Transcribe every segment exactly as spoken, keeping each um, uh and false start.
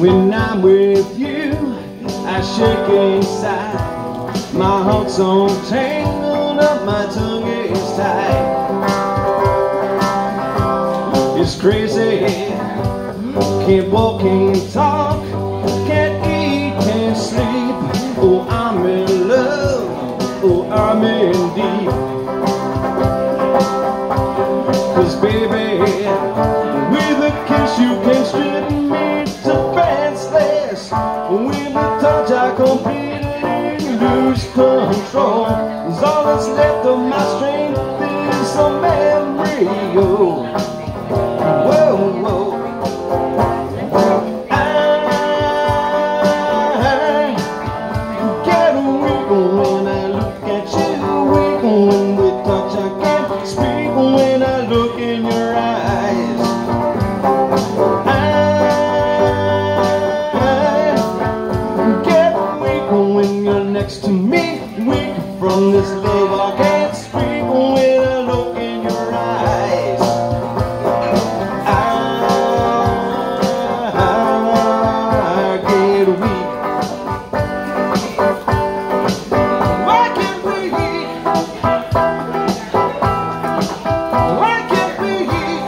When I'm with you, I shake inside. My heart's so tangled up, my tongue is tied. It's crazy, can't walk, can't talk, can't eat, can't sleep. Oh, I'm in love, oh, I'm in deep. Cause baby, with a kiss you can strip me to pantsless. With a touch I completely lose control. Cause all that's left of my strength is a memory. Oh, whoa, whoa. I get weak when I look at you. Weak when we touch, I can't speak when I look in your eyes. I get weak when you're next to me. Weak from this love, I can't speak when I look in your eyes. I, I get weak. Why can't we eat? Why can't we eat?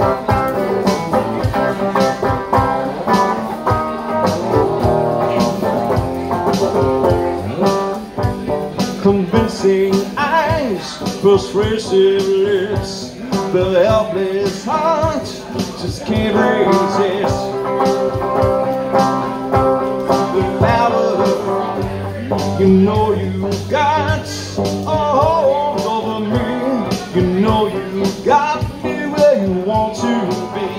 Convincing eyes, persuasive lips, the helpless heart just can't resist. The power you know you got all over me. You know you got me where you want to be.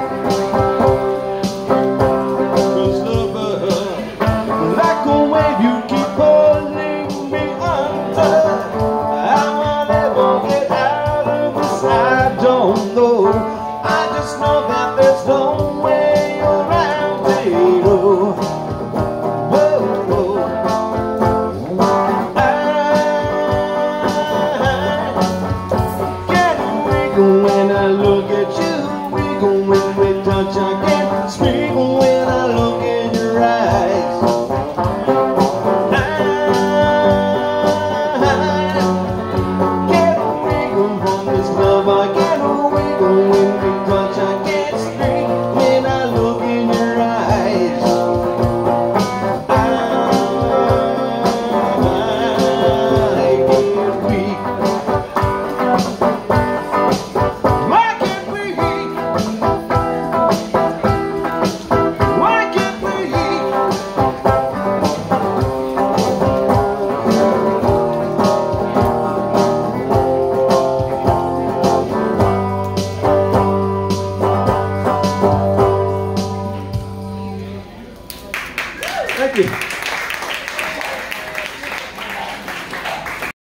Cause lover, like a wave you keep holding me under. How I'll ever get out of this, I don't know. I just know that there's no way around it. Oh, whoa, whoa. I get weak when I look at you. Weak when we touch, I can't speak when I look in your eyes. Get away from this love, I get away from